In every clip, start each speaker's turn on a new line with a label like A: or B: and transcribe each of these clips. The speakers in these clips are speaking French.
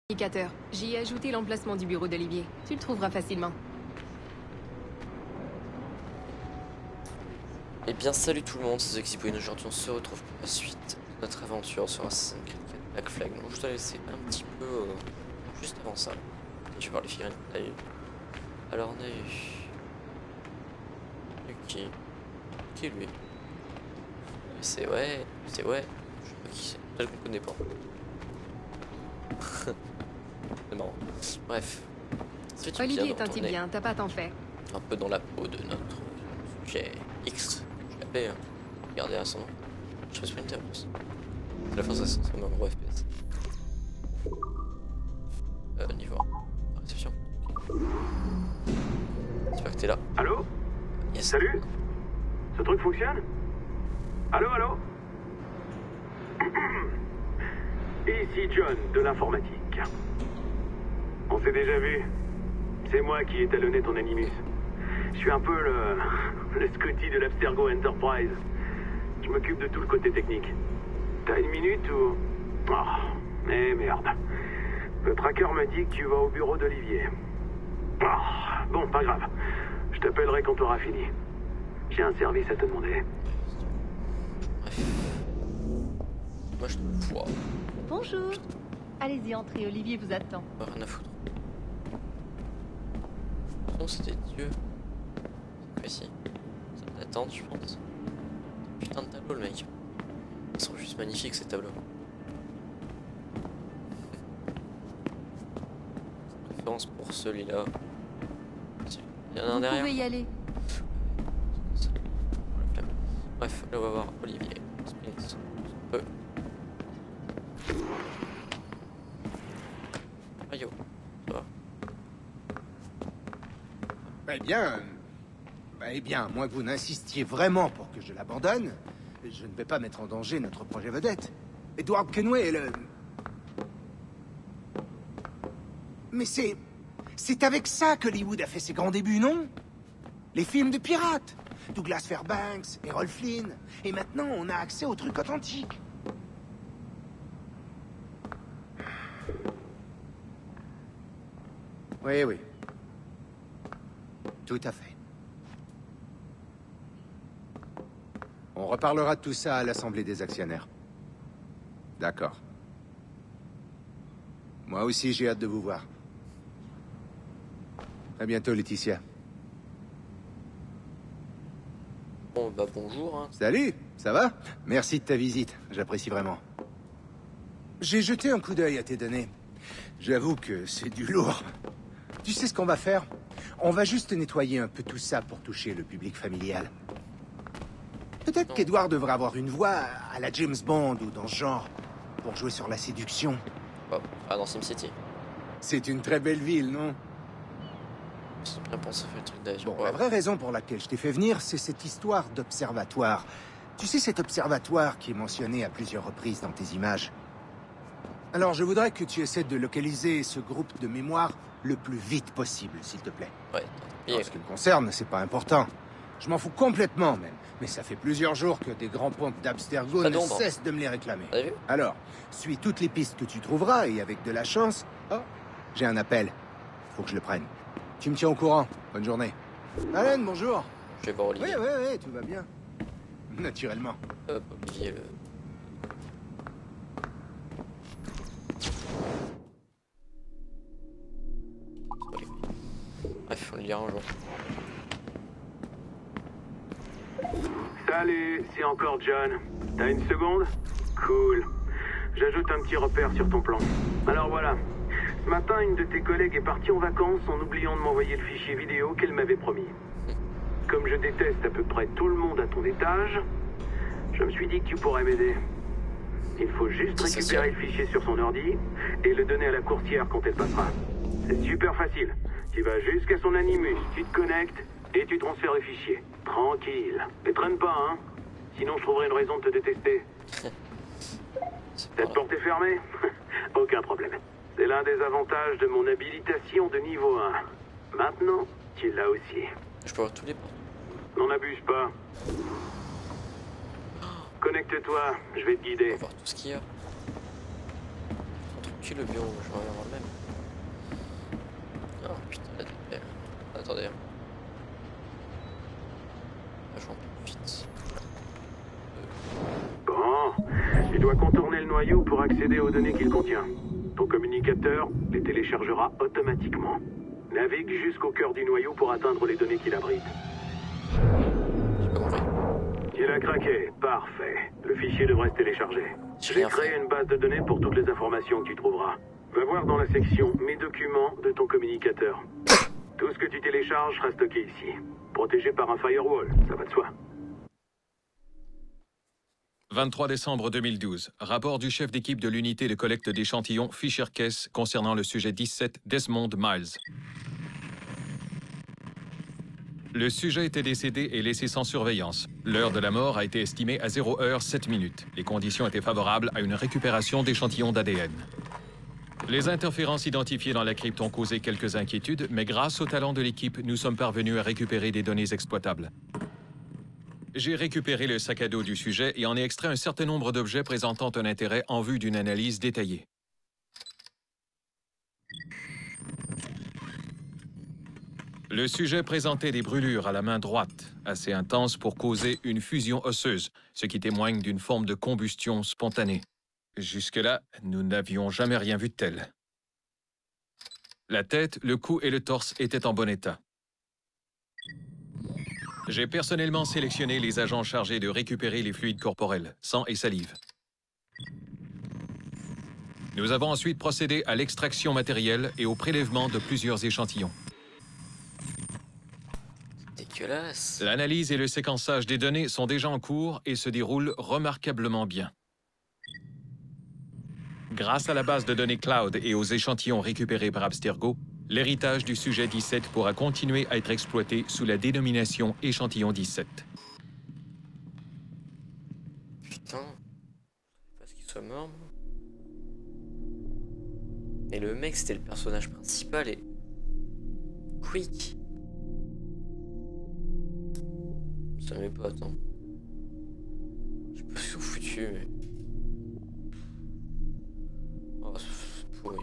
A: Indicateur. J'y ai ajouté l'emplacement du bureau d'Olivier. Tu le trouveras facilement.
B: Eh bien salut tout le monde, c'est Zexipouine. Aujourd'hui on se retrouve pour la suite de notre aventure sur Assassin's Creed Black Flag. Donc je dois laisser un petit peu juste avant ça. Et je vais voir les figurines qu'on a eu. Alors on a eu... Qui est lui? C'est ouais, je sais pas qui c'est, je ne connais pas. C'est marrant. Bref.
A: Olivier est un type bien, t'as pas à t'en faire.
B: Un peu dans la peau de notre sujet X. Je l'appelais, regardez à son nom. Je fais Splinter plus. C'est la fin de son nom, gros FPS. Niveau 1. Réception. J'espère que t'es là.
C: Allô?
B: Yes.
C: Salut? Ce truc fonctionne? Allô? Ici John, de l'informatique. On s'est déjà vu. C'est moi qui ai talonné ton Animus. Je suis un peu le Scotty de l'Abstergo Enterprise. Je m'occupe de tout le côté technique. T'as une minute ou... Oh, mais merde. Le tracker me dit que tu vas au bureau d'Olivier. Oh, bon, pas grave. Je t'appellerai quand t'auras fini. J'ai un service à te demander.
B: Bref. Moi je te vois.
D: Bonjour. Allez-y, entrez, Olivier vous attend.
B: Rien à foutre. Non, c'était Dieu. C'est précis. Ça t'attend, je pense. Putain de tableau, le mec. Ils sont juste magnifiques, ces tableaux. Préférence pour celui-là. Il y en a un
D: Vous
B: derrière.
D: pouvez y aller.
B: Bref, là on va voir Olivier. Sprint. Un peu. Ah yo. Ça va.
E: Eh bien, à moins que vous n'insistiez vraiment pour que je l'abandonne, je ne vais pas mettre en danger notre projet vedette. Edward Kenway est le... Mais c'est avec ça qu'Hollywood a fait ses grands débuts, non? Les films de pirates. Douglas Fairbanks, Errol Flynn. Et maintenant, on a accès aux trucs authentiques. Oui. Tout à fait. On reparlera de tout ça à l'Assemblée des actionnaires. D'accord. Moi aussi, j'ai hâte de vous voir. À bientôt, Laetitia.
B: Bon, bah bonjour. Hein.
E: Salut, ça va? Merci de ta visite, j'apprécie vraiment. J'ai jeté un coup d'œil à tes données. J'avoue que c'est du lourd. Tu sais ce qu'on va faire? On va juste nettoyer un peu tout ça pour toucher le public familial. Peut-être qu'Edward devrait avoir une voix à la James Bond ou dans ce genre, pour jouer sur la séduction.
B: Bah, ah, dans SimCity.
E: C'est une très belle ville, non?
B: C'est bien pensé, fait le truc d'ailleurs.
E: Bon, la vraie raison pour laquelle je t'ai fait venir, c'est cette histoire d'observatoire. Tu sais, cet observatoire qui est mentionné à plusieurs reprises dans tes images. Alors, je voudrais que tu essaies de localiser ce groupe de mémoire le plus vite possible, s'il te plaît.
B: Ouais,
E: En ce qui me concerne, c'est pas important. Je m'en fous complètement, même. Mais ça fait plusieurs jours que des grands pontes d'Abstergo
B: Pas
E: ne
B: d'ombre.
E: cessent de me les réclamer.
B: T'as vu?
E: Alors, suis toutes les pistes que tu trouveras, et avec de la chance... Oh, j'ai un appel. Faut que je le prenne. Tu me tiens au courant. Bonne journée. Alan, bonjour.
B: Je vais voir Olivier.
E: Oui, tout va bien. Naturellement.
B: Olivier, le... Bref, on le lira un jour.
C: Salut, c'est encore John. T'as une seconde? Cool. J'ajoute un petit repère sur ton plan. Alors voilà. Ce matin, une de tes collègues est partie en vacances en oubliant de m'envoyer le fichier vidéo qu'elle m'avait promis. Comme je déteste à peu près tout le monde à ton étage, je me suis dit que tu pourrais m'aider. Il faut juste récupérer le fichier sur son ordi et le donner à la courtière quand elle passera. C'est super facile. Tu vas jusqu'à son Animus, tu te connectes et tu transfères le fichier. Tranquille. Ne traîne pas, hein. Sinon je trouverai une raison de te détester. Cette porte est fermée? Aucun problème. C'est l'un des avantages de mon habilitation de niveau 1. Maintenant, tu l'as aussi.
B: Je peux voir tous les portes.
C: N'en abuse pas. Connecte-toi, je vais te
B: On
C: guider.
B: va voir tout ce qu'il y a. qui le bureau? Je vais regarder le même. Oh putain, la DPL. Attendez. Ah, j'en profite.
C: Bon, tu dois contourner le noyau pour accéder aux données qu'il contient. Ton communicateur les téléchargera automatiquement. Navigue jusqu'au cœur du noyau pour atteindre les données qu'il abrite.
B: J'ai pas compris.
C: Il a craqué, parfait. Le fichier devrait se télécharger.
B: J'ai
C: J'ai
B: rien
C: créé
B: fait.
C: une base de données pour toutes les informations que tu trouveras. Va voir dans la section « Mes documents » de ton communicateur. Tout ce que tu télécharges sera stocké ici. Protégé par un firewall, ça va de soi.
F: 23 décembre 2012. Rapport du chef d'équipe de l'unité de collecte d'échantillons Fisher-Case concernant le sujet 17 Desmond Miles. Le sujet était décédé et laissé sans surveillance. L'heure de la mort a été estimée à 0h07. Les conditions étaient favorables à une récupération d'échantillons d'ADN. Les interférences identifiées dans la crypte ont causé quelques inquiétudes, mais grâce au talent de l'équipe, nous sommes parvenus à récupérer des données exploitables. J'ai récupéré le sac à dos du sujet et en ai extrait un certain nombre d'objets présentant un intérêt en vue d'une analyse détaillée. Le sujet présentait des brûlures à la main droite, assez intenses pour causer une fusion osseuse, ce qui témoigne d'une forme de combustion spontanée. Jusque-là, nous n'avions jamais rien vu de tel. La tête, le cou et le torse étaient en bon état. J'ai personnellement sélectionné les agents chargés de récupérer les fluides corporels, sang et salive. Nous avons ensuite procédé à l'extraction matérielle et au prélèvement de plusieurs échantillons.
B: Dégueulasse.
F: L'analyse et le séquençage des données sont déjà en cours et se déroulent remarquablement bien. Grâce à la base de données cloud et aux échantillons récupérés par Abstergo, l'héritage du sujet 17 pourra continuer à être exploité sous la dénomination échantillon 17.
B: Putain. Parce qu'il soit mort, moi. Et le mec, c'était le personnage principal et... Quick. Ça m'est pas, attends. Je sais pas si c'est foutu, mais... Oh, c'est pourri.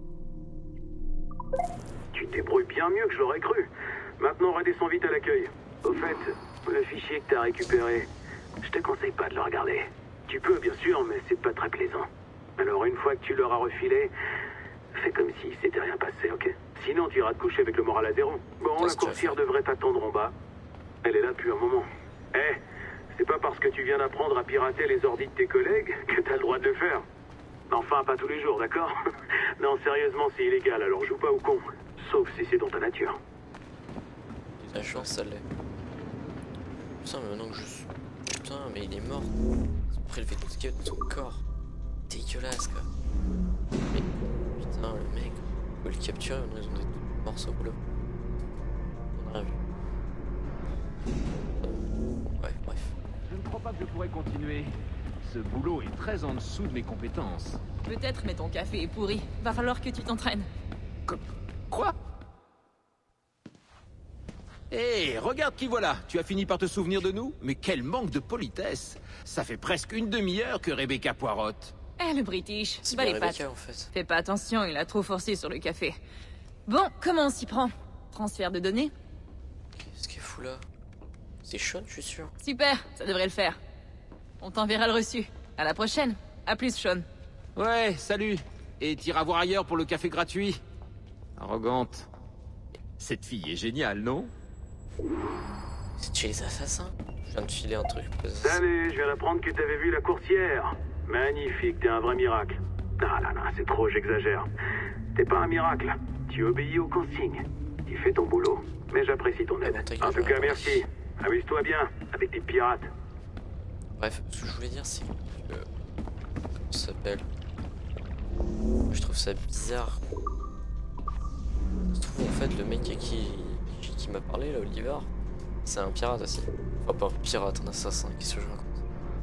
C: Tu te débrouilles bien mieux que je l'aurais cru. Maintenant, redescends vite à l'accueil. Au fait, le fichier que t'as récupéré, je te conseille pas de le regarder. Tu peux, bien sûr, mais c'est pas très plaisant. Alors, une fois que tu l'auras refilé, fais comme si c'était rien passé, ok? Sinon, tu iras te coucher avec le moral à zéro. Bon, la coursière devrait t'attendre en bas. Elle est là depuis un moment. Eh, c'est pas parce que tu viens d'apprendre à pirater les ordis de tes collègues que t'as le droit de le faire. Enfin, pas tous les jours, d'accord? Non, sérieusement, c'est illégal, alors joue pas au con. Sauf si c'est dans ta nature.
B: La chance, ça l'est. Putain, mais maintenant que je suis... Putain, mais il est mort. Ils ont prélevé tout ce qu'il y a de son corps. Dégueulasse, quoi. Mais... Putain, le mec... Faut le capturer, maintenant ils ont des morceaux au boulot. On a rien vu. Ouais, bref.
G: Je ne crois pas que je pourrais continuer. Ce boulot est très en dessous de mes compétences.
H: Peut-être, mais ton café est pourri. Va falloir que tu t'entraînes.
G: Quoi? Hé, regarde qui voilà. Tu as fini par te souvenir de nous? Mais quel manque de politesse. Ça fait presque une demi-heure que Rebecca poirote.
H: Eh, le British,
B: C'est
H: bas
B: bien
H: les pattes.
B: Rebecca, en fait.
H: Fais pas attention, il a trop forcé sur le café. Bon, comment on s'y prend? Transfert de données?
B: Qu'est-ce qu'il fout là? C'est Sean, je suis sûr.
H: Super, ça devrait le faire. On t'enverra le reçu. À la prochaine. À plus, Sean.
G: Ouais, salut. Et t'iras voir ailleurs pour le café gratuit. Arrogante. Cette fille est géniale, non?
B: C'est chez les assassins? Je viens de filer un truc.
C: Salut, je viens d'apprendre que t'avais vu la coursière. Magnifique, t'es un vrai miracle. Ah là là, c'est trop, j'exagère. T'es pas un miracle. Tu obéis aux consignes. Tu fais ton boulot. Mais j'apprécie ton aide. En tout cas, merci. Amuse-toi bien, avec des pirates.
B: Bref, ce que je voulais dire, c'est que... Comment ça s'appelle? Je trouve ça bizarre. Je trouve en fait le mec qui m'a parlé là, Oliver, c'est un pirate aussi. Enfin pas un pirate, un assassin, qu'est-ce que je raconte?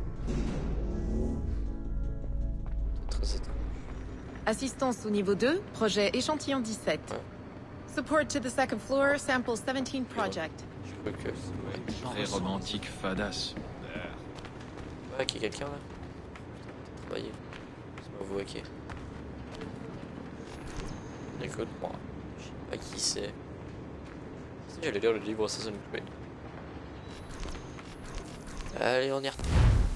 B: C'est très étrange.
A: Assistance au niveau 2, projet échantillon 17.
B: Ouais.
A: Support to the second floor, sample 17 project.
B: Je crois que c'est...
F: Très romantique, fadasse.
B: Ouais, qu'il y a quelqu'un là? Travailler. C'est pas vous, ok. Claude Moira. Je sais pas qui c'est. Si j'allais lire le livre Assassin's Creed. Allez, on y retourne.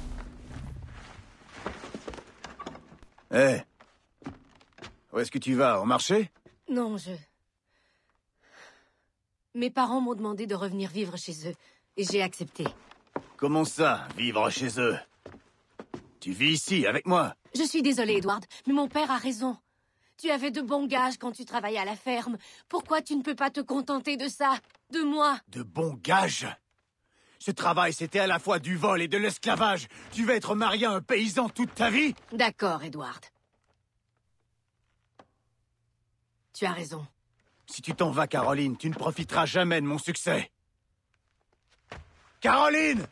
I: Hé, où est-ce que tu vas, au marché?
J: Non, Mes parents m'ont demandé de revenir vivre chez eux, et j'ai accepté.
I: Comment ça, vivre chez eux? Tu vis ici, avec moi?
J: Je suis désolée, Edward, mais mon père a raison. Tu avais de bons gages quand tu travaillais à la ferme. Pourquoi tu ne peux pas te contenter de ça? De moi?
I: De bons gages? Ce travail, c'était à la fois du vol et de l'esclavage. Tu vas être marié à un paysan toute ta vie?
J: D'accord, Edward. Tu as raison.
I: Si tu t'en vas, Caroline, tu ne profiteras jamais de mon succès. Caroline!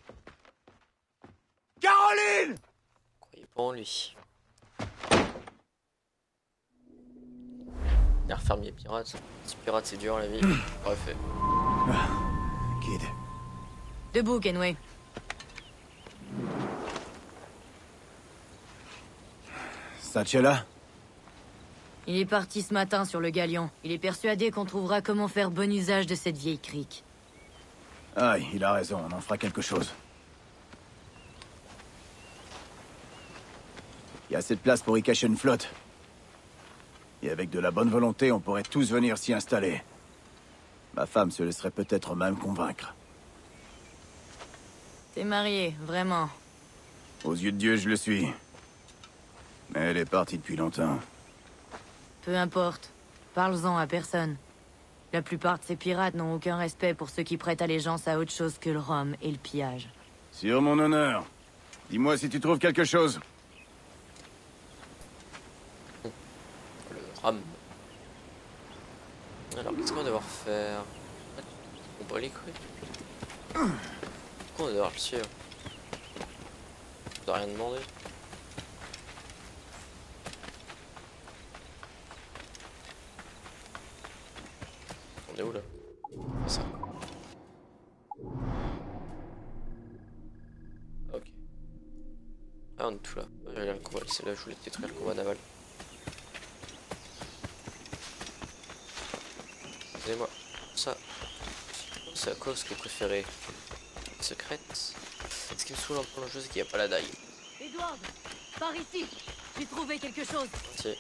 I: Caroline!
B: Croyez pas en lui. L'air fermier pirate. Petit pirate, c'est dur la vie. Bref.
I: Kid.
H: Debout, Kenway.
I: Satchela?
H: Il est parti ce matin sur le galion. Il est persuadé qu'on trouvera comment faire bon usage de cette vieille crique.
I: Aïe, il a raison, on en fera quelque chose. Il y a assez de place pour y cacher une flotte. Et avec de la bonne volonté, on pourrait tous venir s'y installer. Ma femme se laisserait peut-être même convaincre.
H: T'es marié, vraiment.
I: Aux yeux de Dieu, je le suis. Mais elle est partie depuis longtemps.
H: Peu importe. Parle-en à personne. La plupart de ces pirates n'ont aucun respect pour ceux qui prêtent allégeance à autre chose que le rhum et le pillage.
I: Sur mon honneur. Dis-moi si tu trouves quelque chose.
B: Le rhum. Alors, qu'est-ce qu'on va devoir faire? On bat les couilles. Pourquoi on va devoir le suivre? On doit rien demander. On est où là? C'est ça. Ok. Ah, on est tout là. Ah, il y a le combat. C'est là que je voulais détruire le combat naval. Excusez-moi. Ça. C'est à quoi ce que vous préférez? Secrète. Ce qui me saoule un peu dans le jeu, c'est qu'il n'y a pas la daille.
J: Edward, par ici. J'ai trouvé quelque chose.
B: Tiens.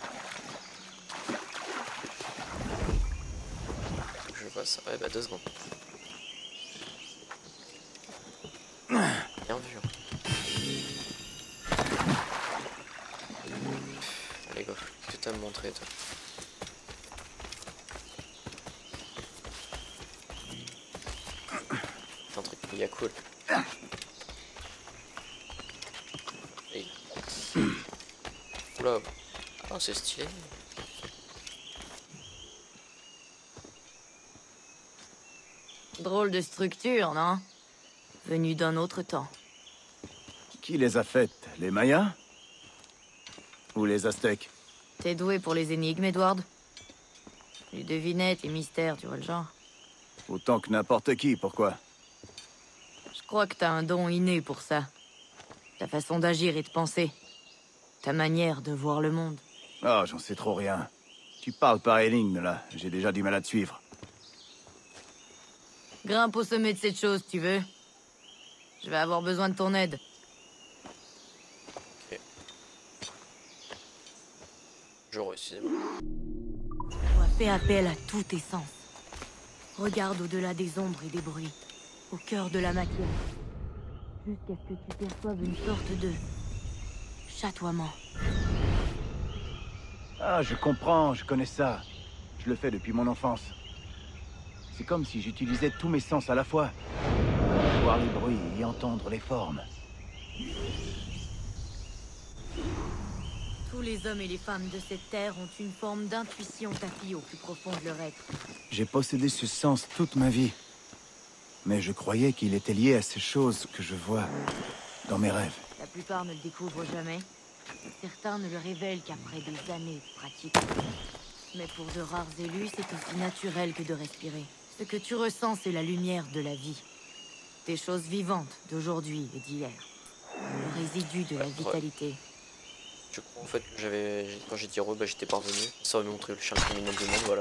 B: Je vois ça. Ouais, bah 2 secondes. Bien vu. Allez, go. Qu'est-ce que t'as à me montrer, toi? Un truc méga cool. Hey. Oula. Oh, c'est stylé.
H: Drôle de structure, non? Venu d'un autre temps.
I: Qui les a faites? Les Mayas? Ou les Aztèques?
H: T'es doué pour les énigmes, Edward? Les devinettes et mystères, tu vois le genre?
I: Autant que n'importe qui, pourquoi?
H: Je crois que t'as un don inné pour ça. Ta façon d'agir et de penser. Ta manière de voir le monde.
I: Ah, j'en sais trop rien. Tu parles par énigmes, là. J'ai déjà du mal à te suivre.
H: Grimpe au sommet de cette chose, tu veux? Je vais avoir besoin de ton aide.
B: Ok. Excusez-moi.
H: Toi, fais appel à tous tes sens. Regarde au-delà des ombres et des bruits. Au cœur de la matière. Jusqu'à ce que tu perçoives une sorte de... chatoiement.
I: Ah, je comprends, je connais ça. Je le fais depuis mon enfance. C'est comme si j'utilisais tous mes sens à la fois. Voir les bruits et y entendre les formes.
H: Tous les hommes et les femmes de cette terre ont une forme d'intuition tapie au plus profond de leur être.
I: J'ai possédé ce sens toute ma vie. Mais je croyais qu'il était lié à ces choses que je vois dans mes rêves.
H: La plupart ne le découvrent jamais. Certains ne le révèlent qu'après des années de pratique. Mais pour de rares élus, c'est aussi naturel que de respirer. Ce que tu ressens, c'est la lumière de la vie. Des choses vivantes d'aujourd'hui et d'hier. Le résidu de la vitalité.
B: Je crois en fait que quand j'ai dit re, bah, j'étais parvenu. Ça aurait montré le chien le plus mignon du monde, voilà.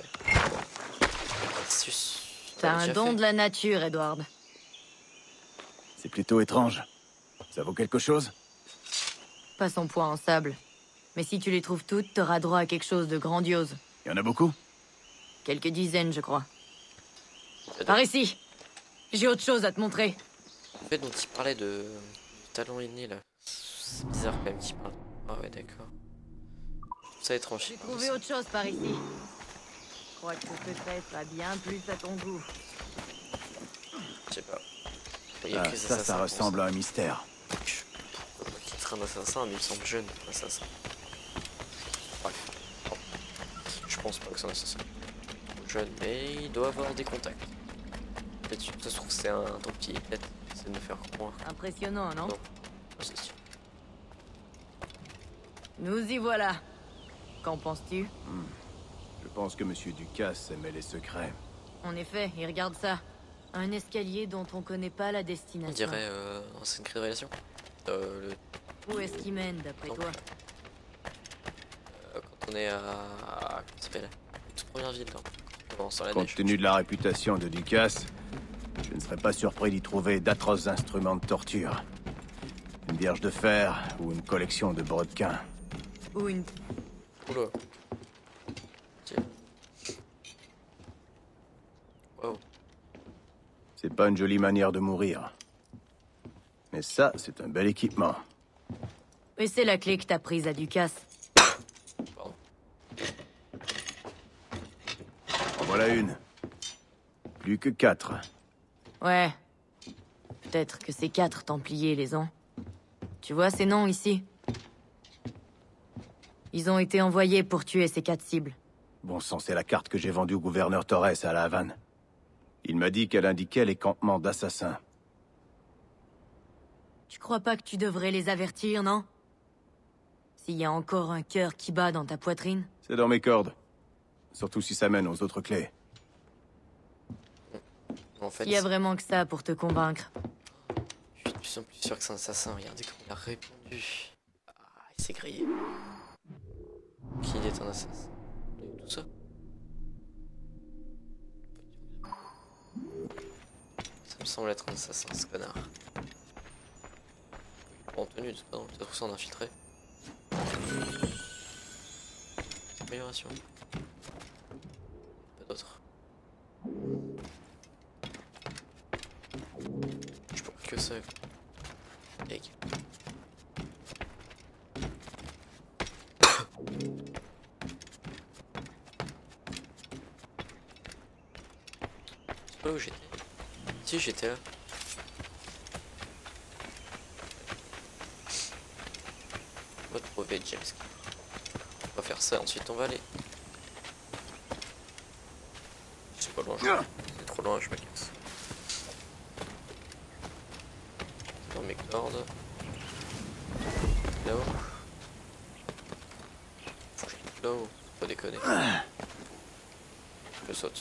H: T'as un don de la nature, Edward.
I: C'est plutôt étrange. Ça vaut quelque chose?
H: Pas son poids en sable. Mais si tu les trouves toutes, t'auras droit à quelque chose de grandiose.
I: Il y en a beaucoup?
H: Quelques dizaines, je crois. Par ici. J'ai autre chose à te montrer.
B: Le fait dont il parlait de talent inné, là. C'est bizarre quand même qu'il parle. Ah ouais, d'accord. Ça étrange.
H: J'ai trouvé autre chose par ici. Je crois que ce secret sera bien plus à ton goût.
B: Je sais pas.
I: Ah, ça ressemble à un mystère.
B: Qui traîne assassin, mais il me semble jeune, assassin. Bref. Bon. Je pense pas que c'est un assassin. Jeune, mais il doit avoir des contacts. Peut-être ça se trouve c'est un tant pis, peut-être c'est de me faire croire.
H: Impressionnant, non?
B: Non, c'est sûr.
H: Nous y voilà. Qu'en penses-tu?
I: Je pense que Monsieur Ducasse aimait les secrets.
H: En effet, et regarde ça. Un escalier dont on connaît pas la destination.
B: On dirait c'est une clé de révélation.
H: Où est-ce qu'il mène, d'après toi?
B: Quand on est à... Comment ça s'appelle? Toute première ville, là.
I: Compte tenu de la réputation de Ducasse, je ne serais pas surpris d'y trouver d'atroces instruments de torture. Une vierge de fer ou une collection de brodequins.
H: Ou une...
B: Oula. Tiens. Wow.
I: C'est pas une jolie manière de mourir. Mais ça, c'est un bel équipement.
H: Et c'est la clé que t'as prise à Ducasse.
B: Pardon.
I: En voilà une. Plus que 4.
H: Ouais. Peut-être que c'est 4 Templiers les ont. Tu vois ces noms ici? Ils ont été envoyés pour tuer ces 4 cibles.
I: Bon sang, c'est la carte que j'ai vendue au gouverneur Torres à La Havane. Il m'a dit qu'elle indiquait les campements d'assassins.
H: Tu crois pas que tu devrais les avertir, non? S'il y a encore un cœur qui bat dans ta poitrine?
I: C'est dans mes cordes. Surtout si ça mène aux autres clés.
B: En fait,
H: il y a vraiment que ça pour te convaincre.
B: Je suis de plus en plus sûr que c'est un assassin. Regardez comment il a répondu. Ah, il s'est grillé. Qu'il est un assassin. Tout ça. Ça me semble être un assassin, ce connard. En tenue, c'est pas dans le ça en infiltré. Amélioration. Pas d'autre. Je peux que ça. Egg. C'est pas où j'étais. Si, j'étais là. On va trouver James. On va faire ça, ensuite on va aller. C'est pas loin, c'est trop loin, je me casse. Dans mes cordes. Là-haut. Faut que je quitte là-haut, faut pas déconner. Je saute.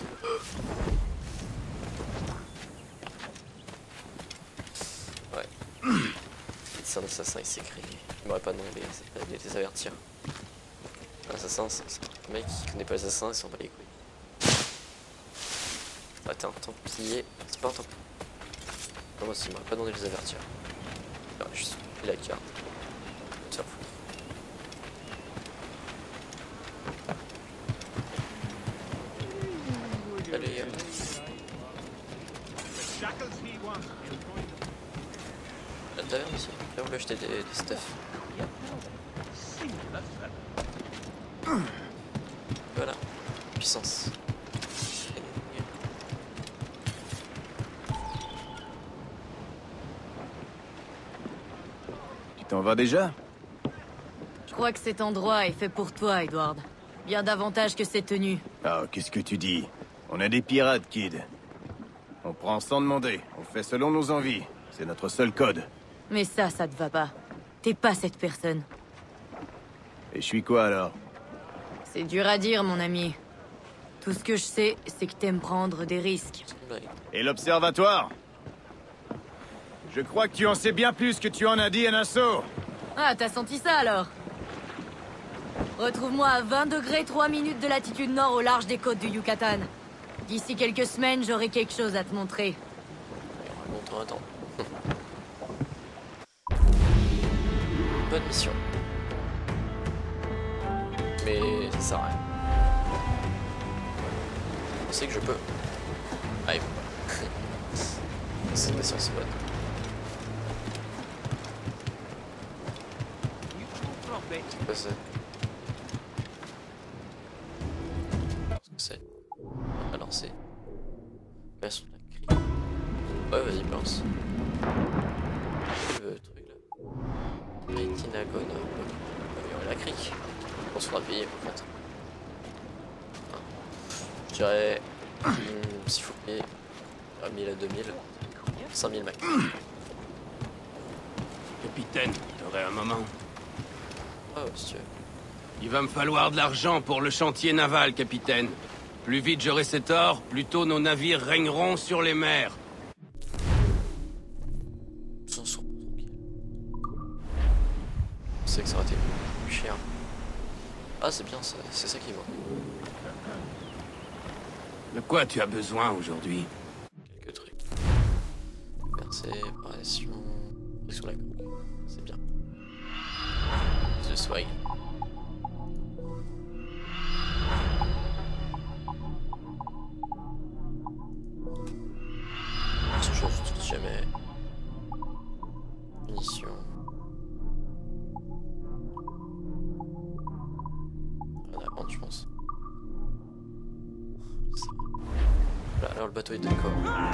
B: Ouais. C'est un assassin, il s'est créé. Il m'aurait pas demandé de les avertir. Un assassin, c'est un mec qui connaît pas les assassins, il s'en bat les couilles. Attends, Templier, c'est pas un Templier. Non, moi aussi, il m'aurait pas demandé de les avertir. Il aurait juste pris la carte. Tiens, fou. Allez, la taverne ici, là où j'ai acheté des stuff. Voilà, puissance.
I: Tu t'en vas déjà?
H: Je crois que cet endroit est fait pour toi, Edward. Bien davantage que cette tenue.
I: Ah, qu'est-ce que tu dis? On est des pirates, Kid. On prend sans demander. On fait selon nos envies. C'est notre seul code.
H: Mais ça te va pas. T'es pas cette personne.
I: Et je suis quoi, alors?
H: C'est dur à dire, mon ami. Tout ce que je sais, c'est que t'aimes prendre des risques.
I: Et l'observatoire? Je crois que tu en sais bien plus que tu en as dit à Nassau.
H: Ah, t'as senti ça alors? Retrouve-moi à 20 degrés 3 minutes de latitude nord au large des côtes du Yucatan. D'ici quelques semaines, j'aurai quelque chose à te montrer.
B: Longtemps à attendre. Bonne mission. Mais ça sert à rien. Je sais que je peux. Ah, il faut pas. C'est pas sûr que c'est bonne. C'est quoi ça? Qu'est-ce que c'est? On va lancer. Version de la crie. Ouais, vas-y, balance. Le truc là. Rétinagon, on va la crique. On se fera payer en fait. Je dirais. S'il faut payer. 1000 à 2000. 5000 max.
G: Capitaine, t'aurais un moment?
B: Ah ouais, si tu veux.
G: Il va me falloir de l'argent pour le chantier naval, capitaine. Plus vite j'aurai cet or, plus tôt nos navires régneront sur les mers.
B: Sans son tranquille. Je sais que ça aurait été plus cher. Ah, c'est bien, c'est ça qui manque.
G: De quoi tu as besoin aujourd'hui?
B: Quelques trucs. Percée, préparation. Sur la coque. C'est bien. The swag. Ce jour, je trouve jamais. Munitions. Rien à vendre, je pense. Ça. Là, alors le bateau est d'accord.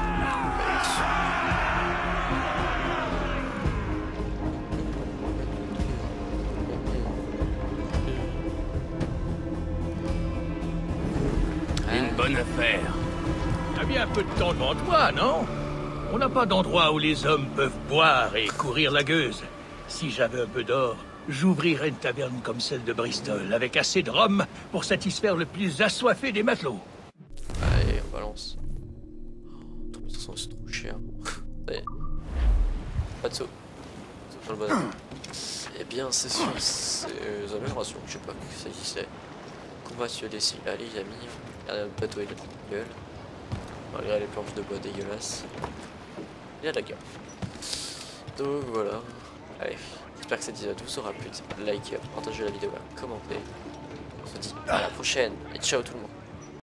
G: Une bonne affaire.
K: T'as bien un peu de temps devant toi, non? On n'a pas d'endroit où les hommes peuvent boire et courir la gueuse. Si j'avais un peu d'or, j'ouvrirais une taverne comme celle de Bristol, avec assez de rhum pour satisfaire le plus assoiffé des matelots.
B: Allez, on balance. 3500, c'est trop cher. Ça y est. Pas de saut. Saut sur le bateau. Eh bien, c'est sur ces améliorations, je sais pas que ça existait. Combat sur des cils. Allez, les amis, regardez le bateau, il a de la gueule. Malgré les planches de bois dégueulasses. Il y a de la gueule. Donc voilà. Allez, j'espère que cette vidéo vous aura plu. Likez, partagez la vidéo, commentez. On se dit à la prochaine et ciao tout le monde.